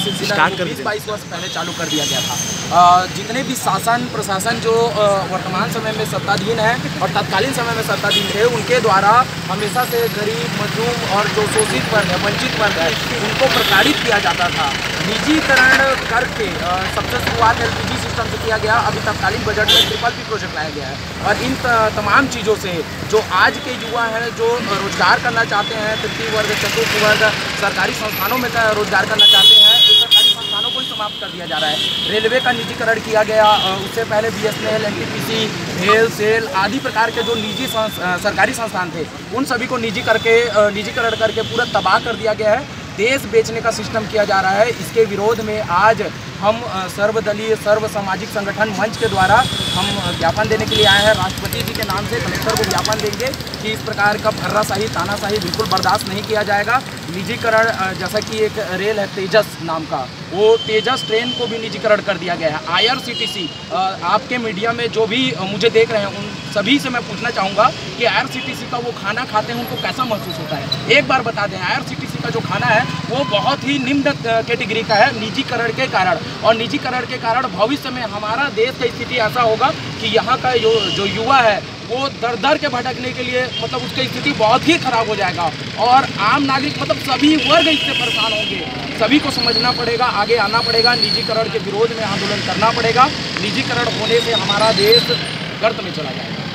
सिलसिला 20-22 वर्ष पहले चालू कर दिया गया था। जितने भी शासन प्रशासन जो वर्तमान समय में सत्ताधीन है और तत्कालीन समय में सत्ताधीन थे, उनके द्वारा हमेशा से गरीब मजलूम और जो शोषित वर्ग है, वंचित वर्ग है, उनको प्रताड़ित किया जाता था। निजीकरण करके सबसे शुरुआत LPG सिस्टम से किया गया। अभी तत्कालीन बजट में ट्रिपल P प्रोजेक्ट लाया गया है और इन तमाम चीज़ों से जो आज के युवा हैं जो रोजगार करना चाहते हैं, तृतीय वर्ग चतुर्थ वर्ग सरकारी संस्थानों में रोजगार करना चाहते हैं, सरकारी संस्थानों को ही समाप्त कर दिया जा रहा है। रेलवे का निजीकरण किया गया, उससे पहले BSNL, NTPC, भेल, सेल आदि प्रकार के जो निजी सरकारी संस्थान थे, उन सभी को निजीकरण करके पूरा तबाह कर दिया गया है। देश बेचने का सिस्टम किया जा रहा है। इसके विरोध में आज हम सर्वदलीय सर्व सामाजिक संगठन मंच के द्वारा हम ज्ञापन देने के लिए आए हैं। राष्ट्रपति जी के नाम से कलेक्टर को ज्ञापन देंगे कि इस प्रकार का फर्राशाही तानाशाही बिल्कुल बर्दाश्त नहीं किया जाएगा। निजीकरण जैसा कि एक रेल है तेजस नाम का, वो तेजस ट्रेन को भी निजीकरण कर दिया गया है। IRCTC आपके मीडिया में जो भी मुझे देख रहे हैं उन सभी से मैं पूछना चाहूँगा कि IRCTC का वो खाना खाते हैं उनको कैसा महसूस होता है। एक बार बता दें, IRCTC का जो खाना है वो बहुत ही निम्न कैटेगरी का है निजीकरण के कारण, और निजीकरण के कारण भविष्य में हमारा देश का स्थिति ऐसा होगा कि यहाँ का जो युवा है वो दर दर के भटकने के लिए मतलब उसकी स्थिति बहुत ही खराब हो जाएगा और आम नागरिक मतलब सभी वर्ग इससे परेशान होंगे। सभी को समझना पड़ेगा, आगे आना पड़ेगा, निजीकरण के विरोध में आंदोलन करना पड़ेगा। निजीकरण होने से हमारा देश गर्त में चला जाएगा।